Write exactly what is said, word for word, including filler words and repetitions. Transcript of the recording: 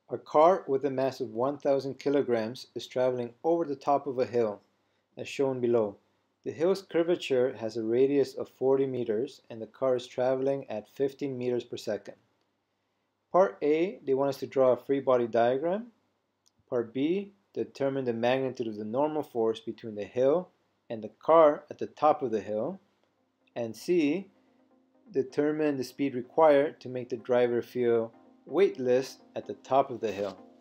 A car with a mass of one thousand kilograms is traveling over the top of a hill, as shown below. The hill's curvature has a radius of forty meters and the car is traveling at fifteen meters per second. Part A, they want us to draw a free body diagram. Part B, determine the magnitude of the normal force between the hill and the car at the top of the hill. And C, determine the speed required to make the driver feel weightless at the top of the hill.